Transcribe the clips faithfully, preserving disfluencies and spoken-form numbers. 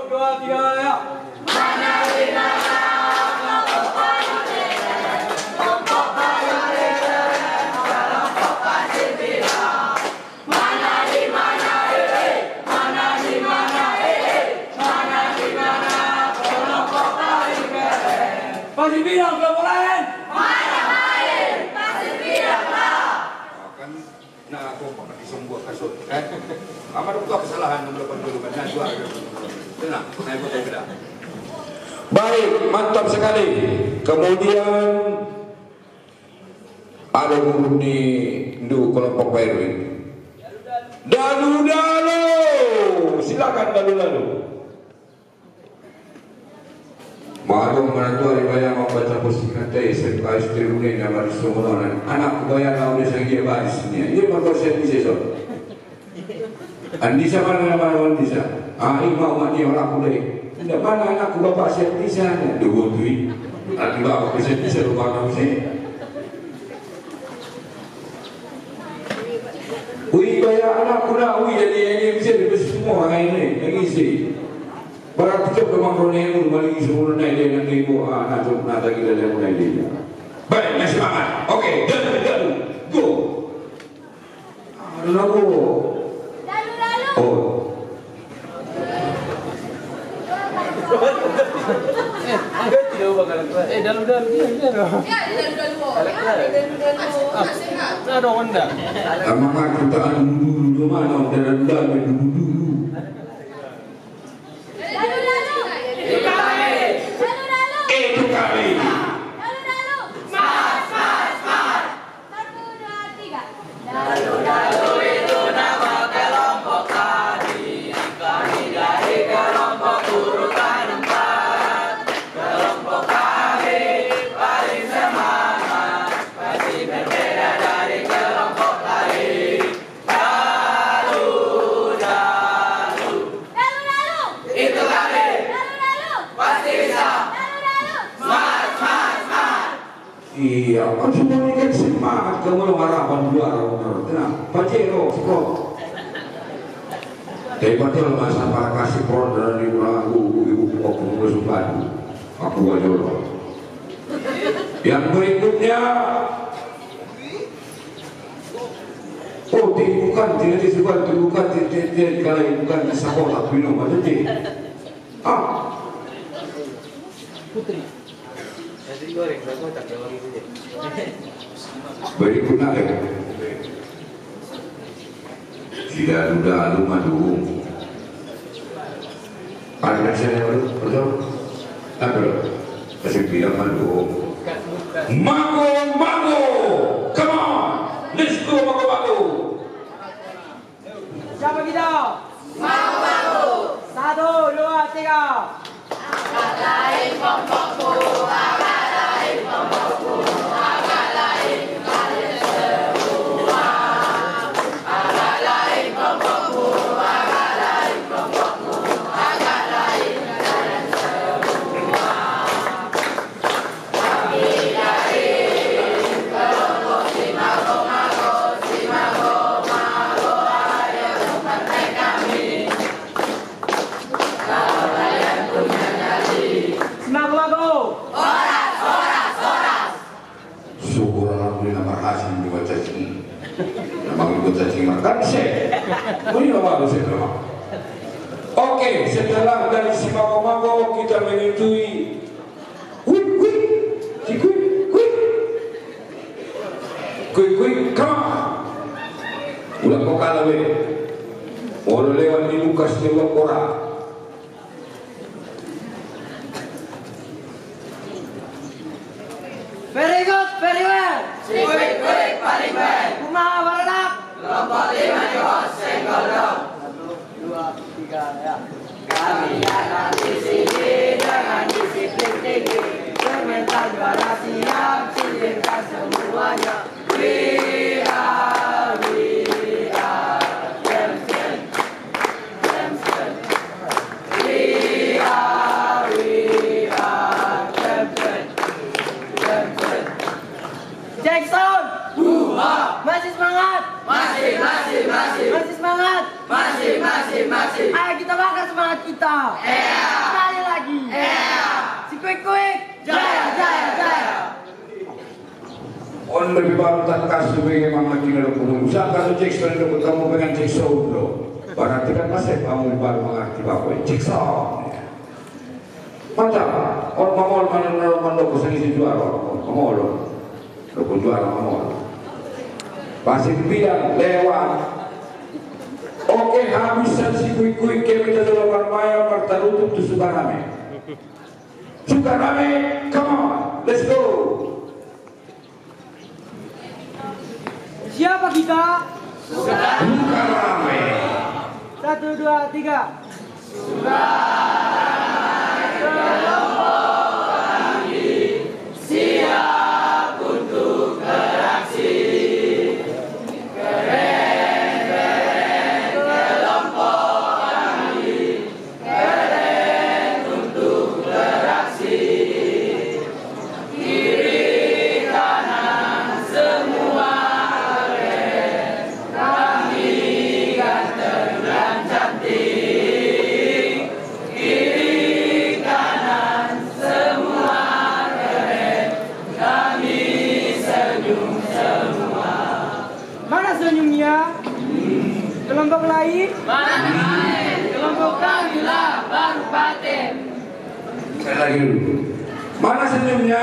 dua, tiga, ya. Mana di mana kelompok paling keren, kelompok paling keren, kelompok pasir bilang. Mana di mana eh, mana di mana eh, mana di mana kelompok paling keren. Pasir bilang kelompok lain. Mana lain, pasir bilang lah. Kan, nah aku pakai sembuh kasut. Eh, apa itu kesalahan melakukan dulu kan? Nah, dua. Tenang, naik foto beda. Baik, mantap sekali. Kemudian ada guru di Ndu kelompok P R W. Dalu-dalu, silakan dalu-dalu. Malu menantu hari bayang membaca pusingan teh serta istri rune yang baris sumulonan. Anak bayang kau desa dia barisnya. Ini berkonsep di sesok. Andisa mana nama Andisa? Ah, imam mati orang kuda. Tidak mana anakku bapak siap di sana. Dua tui. Nanti bapak bisa bisa lupa kamu saya. Ui bayar anak kuda. Ui jadi ini bisa diberi semua orang ini. Yang isi. Barang tujuh kemang rone pun balik semua naik dia nanti ibu anak tu nada kita dia mulai dia. Baik, masih semangat. Okey, dan dan go. Lalu. Lalu lalu. Oh. Eh, dalu-dalu dia, dia dong. Ya, dalu-dalu. Ya, dalu-dalu. Nasihat. Ada Honda. Lama kita dulu mana dan dan dulu. Lalu lalu. Itu kami. Lalu lalu. Itu kami. Lalu lalu. Mas, mas, mas. Satu, dua, tiga. Lalu lalu itu nama kelompok kami. Kami dari kelompok urutan empat. Kelompok kami paling semangat. Pasti berbeda dari kelompok lain. Lalu lalu. Lalu lalu. Itu kami. Lalu lalu. Pasti bisa. Lalu lalu. Mas, mas, mas. Iya, kan semua ini kan semangat kamu harapan luar benar. Tenang, pacero, sekolah. Daripada masa para kasih pro dari ragu ibu aku bersumpah, aku aja loh. Yang berikutnya, oh tidak bukan tidak disebut tidak bukan tidak tidak kalau bukan di sekolah minum aja deh. Ah, Putri. Nasi goreng, aku tak jawab itu deh. berikutnya ya. Tidak ada madu. Ada nasinya madu, betul? Ada. Kasih bilang madu. Mago, mago, come on, let's go mago, mago. Siapa kita? Mau mau. Satu, dua, tiga. Angkat lain kelompokku. Angkat lain kelompokku. Angkat lain kalian semua. Angkat lain kelompokku. Angkat lain kelompokku. Angkat lain kalian semua. Kami dari kelompok Simago Mago. Simago Mago. Ayo tempat kami. Kalau kalian punya nyali. Senang lagu. Oras, oras, oras. Syukur alhamdulillah makasih buat cacing. Nama buat cacing makan sih. Ini nama lu sih nama. Oke, setelah dari si mago-mago kita menyetujui. Wih, wih, si wih, wih, wih, wih, come on. Udah kau kalah weh. Mau lewat di Lukas lewat orang. Very good, very well. Kurik, kurik, paling baik. Bunga beranak. Kelompok lima jawab, senggol dong. Satu, dua, tiga, ya. Kami akan di sini dengan disiplin tinggi. Bermental juara siap, singkirkan semuanya. Wira, wira, champion, champion. Wira, wira, champion, champion. Jackson. Wah, Masih semangat. masih, masih, masih. Masih semangat. kita bakar semangat kita. Iya. Sekali lagi. Iya. Si Quick Quick. Jaya, jaya, jaya. On lebih baru tak kasih sebagai mama tinggal pengusaha kalau cek sebenarnya kamu pengen cek sound lo. Berarti kan masih kamu baru mengerti bahwa cek sound. Macam orang mamol mana orang mana pesan isi juara mamol, lo juara mamol. Pasti bilang lewat. Oke habisan si Quick Quick kami dalam bermain bertaruh tu suka rame. Suka rame, come on, let's go. Siapa kita? Suka rame. Satu, dua, tiga. Suka kelompok kami siap untuk beraksi. Keren, keren kelompok kami keren untuk beraksi. Kiri kanan semua keren. Kami ganteng dan cantik. Kiri kanan semua keren. Kami senyum semua. Mana senyumnya? Kelompok lain? Mana lain? Kelompok kami lah baru paten. Saya lagi dulu. Mana senyumnya?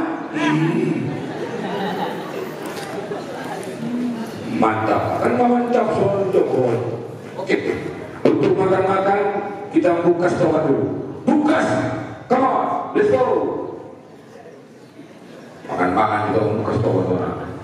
Mantap, kan mantap soal Jokowi. Oke, untuk makan-makan kita buka stok dulu. Bukas, come on, let's go. Makan-makan kita buka stok dulu.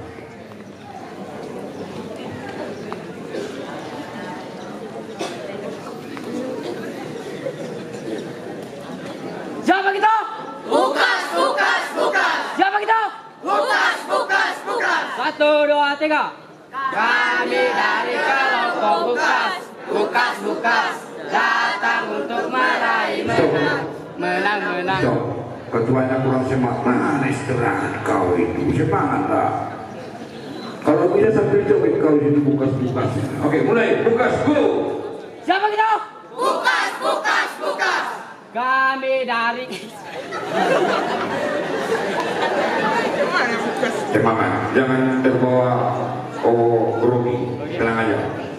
Siapa kita? Bukas, bukas, bukas. Siapa kita? Bukas, bukas, bukas. Satu, dua, tiga. Kami dari kelompok bukas, bukas, bukas. Datang untuk meraih menang, menang, menang. Stop. Ketuanya kurang semangat. Mana istirahat kau itu? Semangat lah. Kalau bisa sambil joget kau itu bukas-bukas. Oke, mulai. Bukas, go. Siapa kita? Bukas, bukas, bukas. Kami dari Semangat. Jangan terbawa oh grogi. Tenang aja.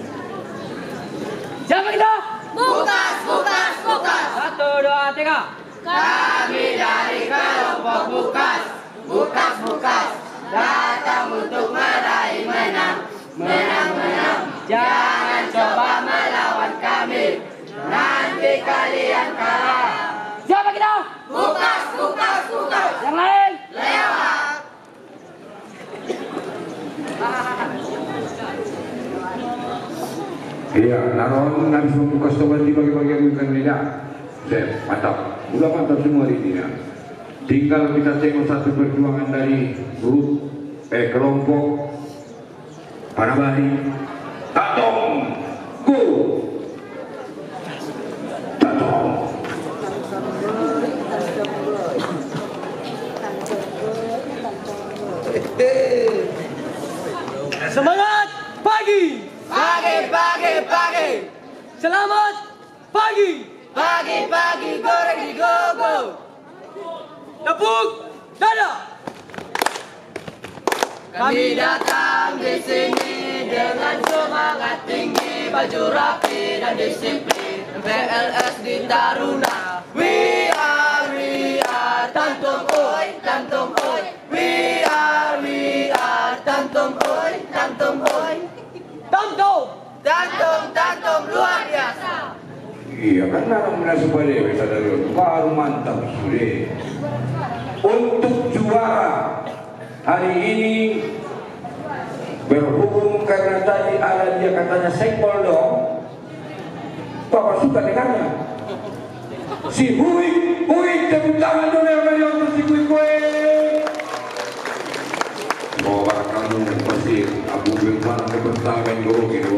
Siapa kita? Bukas, bukas, bukas. Satu, dua, tiga. Kami dari kelompok bukas, bukas, bukas. Datang untuk meraih menang, menang, menang. Jangan coba melawan kami, nanti kalian kalah. Siapa kita? Bukas, bukas, bukas. Yang lain? Lewat. Iya, naron habis membuka stok di bagi-bagi bukan tidak. Saya mantap. Udah mantap semua di sini. Tinggal kita tengok satu perjuangan dari grup eh kelompok Panabari. Tatong, go. Tatong. Semangat pagi. Pagi, pagi, pagi. Selamat pagi. Pagi, pagi, goreng di gogo. Tepuk dada. Kami datang di sini dengan semangat tinggi, baju rapi dan disiplin. P L S di Taruna. We are, we are, Tantum oi, Tantum oi. We are, we are, Tantum oi, Tantum oi. Tantum. Tantum, Tantum luar biasa. Iya kan naron na sebalik sadari baru mantap sudah. Untuk juara hari ini berhubung karena tadi ada dia katanya senggol dong. Bapak suka dengannya. Si Hui, Hui tepuk tangan dulu yang beliau untuk si Hui Hui. Bawa kamu pasti Abu Bilman kebertangan dulu gitu.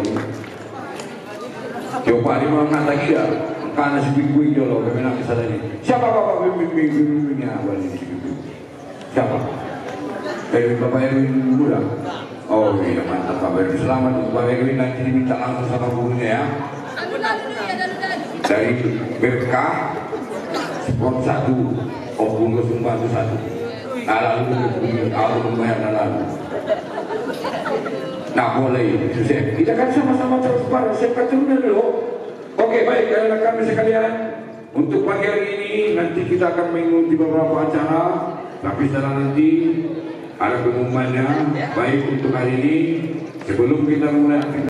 Coba di mana lagi ya? Karena si Hui Hui jolo kemenang kesana ini. Siapa bapak bimbing bimbingnya balik si Hui? Siapa? Erwin Bapak Erwin Muda. Oh iya mantap Pak Erwin. Selamat untuk Pak Erwin, nanti diminta langsung sama gurunya ya. dari B P K sport satu, Opung Kesumbantu satu. Nah lalu kalau membayar lalu. Nah boleh, Yusuf. Kita kan sama-sama transparan. Saya kata dulu. Oke baik, rekan-rekan sekalian. Untuk pagi hari ini nanti kita akan mengikuti beberapa acara. Tapi setelah nanti ada pengumumannya. Baik untuk hari ini sebelum kita mulai.